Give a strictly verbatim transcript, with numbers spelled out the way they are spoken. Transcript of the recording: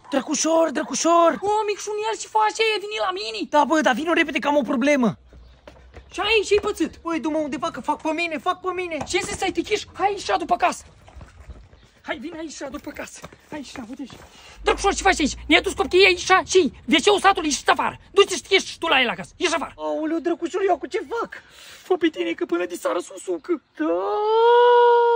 Drăcușor, drăcușor! O, micșunier, ce faci? Ai venit la mine? Da, bă, dar vină repede că am o problemă. Ce ai? Ce-ai pățit? Băi, du-mă undeva că fac pe mine, fac pe mine. Ce să stai tichiș? Hai aici după casă. Hai, vine aici după casă. Aici, uite aici. Drăcușor, ce faci aici? Ne-ai dus copiii aici și veceul satului ieșiți afară. Du-te și ești tu la el acasă. Ieși afară. Aoleu, drăcușor, eu cu ce fac? Fă pe tine că până de seară susucă. Da.